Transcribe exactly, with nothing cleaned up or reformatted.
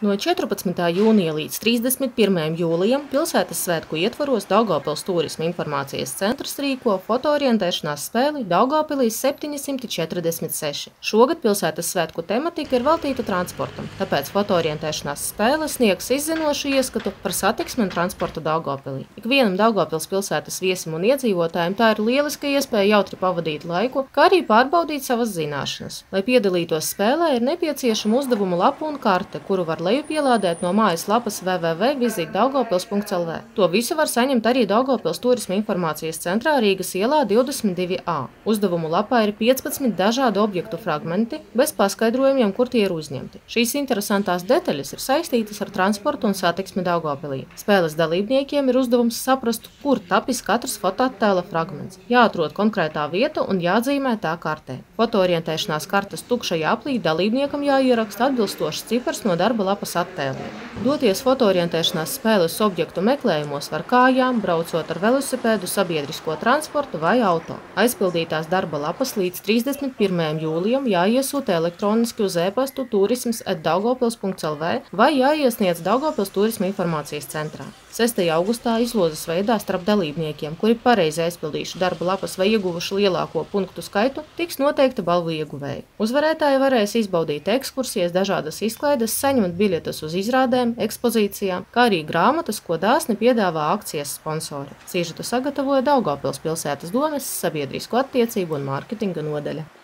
No četrpadsmitā jūnija līdz trīsdesmit pirmajam jūlijam pilsētas svētku ietvaros Daugavpils Tūrisma informācijas centrs rīko fotoorientēšanās spēli Daugavpilī septiņi simti četrdesmit seši. Šogad pilsētas svētku tematika ir veltīta transportam, tāpēc fotoorientēšanās spēle sniegs izzinošu ieskatu par satiksmi un transportu Daugavpilī. Ikvienam Daugavpils pilsētas viesim un iedzīvotājiem tā ir lieliska iespēja jautri pavadīt laiku, kā arī pārbaudīt savas zināšanas. Lai piedalītos spēlē, ir nepieciešama uzdevumu lapa un karte, kuru var lejupielādēt no mājas lapas w w w punkt vizit daugavpils punkt l v. To visu var saņemt arī Daugavpils Tūrisma informācijas centrā Rīgas ielā divdesmit divi A. Uzdevumu lapā ir piecpadsmit dažādu objektu fragmenti, bez paskaidrojumiem, kur tie ir uzņemti. Šīs interesantās detaļas ir saistītas ar transportu un satiksmi Daugavpilī. Spēles dalībniekiem ir uzdevums saprast, kur tapis katrs fotoattēla fragments. Jāatrod konkrētā vieta un jāatzīmē tā kartē. Fotoorientēšanās kartes tukšajā aplī dalībniekam jāieraksta atbilstošs cipars no darba lapas attēliem. Doties fotoorientēšanās spēles objektu meklējumos var kājām, braucot ar velosipēdu, sabiedrisko transportu vai auto. Aizpildītās darba lapas līdz trīsdesmit pirmajam jūlijam jāiesūta elektroniski uz e-pastu turisms at daugavpils punkt l v vai jāiesniedz Daugavpils Tūrisma informācijas centrā. sestajā augustā izlozes veidā starp dalībniekiem, kuri pareizi aizpildījuši darba lapas vai ieguvuši lielāko punktu skaitu, tiks noteikta balvu ieguvēji. Uzvarētāji varēs izbaudīt ekskursijas, dažādas izklaides, saņemt biļetes uz izrādēm, ekspozīcijām, kā arī grāmatas, ko dāsni piedāvā akcijas sponsori. Sižetu sagatavoja Daugavpils pilsētas domes sabiedrisko attiecību un mārketinga nodaļa.